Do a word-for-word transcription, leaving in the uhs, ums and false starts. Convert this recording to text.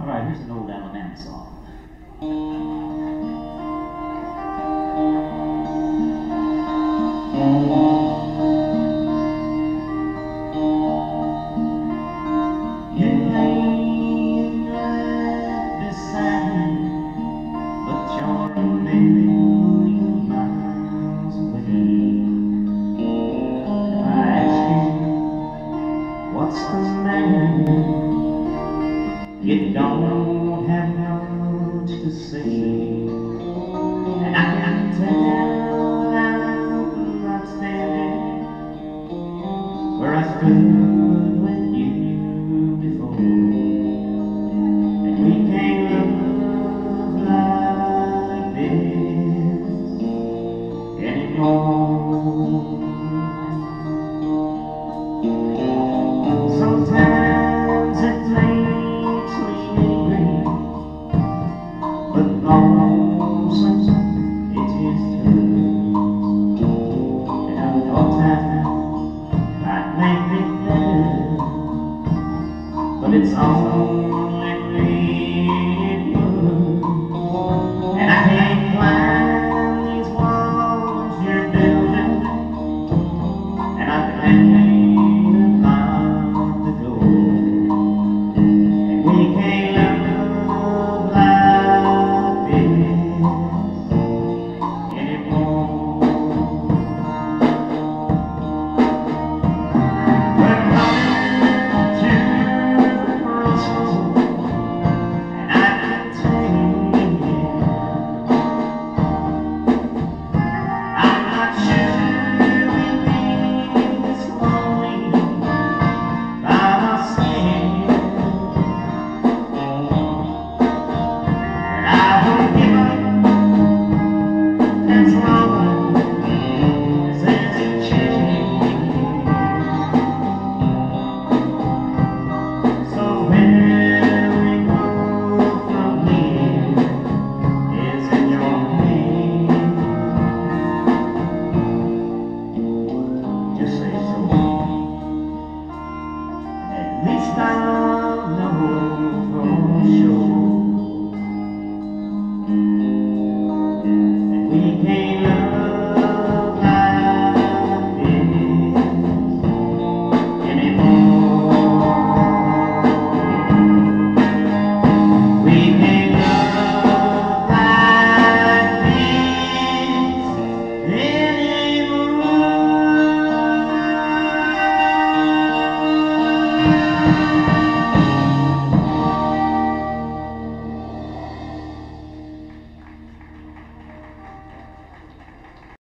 All right, here's an old Alabama song. You lay right beside me, but you're a million miles away. If I ask you, what's the matter? You don't have much to say, and I can tell I'm not standing where I stood with you before, and we can't love like this anymore. Sometimes it makes me angry, but most of it is true. And I thought time might make it better, but it's only me it would. And I can't climb these walls you're building, and I can't unlock the door, and we can't love like this anymore. We're coming to the crossroads, and I can take it. I'm not sure we'll be this lonely by ourselves, but I won't give up as long as there's a chance. So where we go from here is in your hands. Just say so. At least I'll know for sure.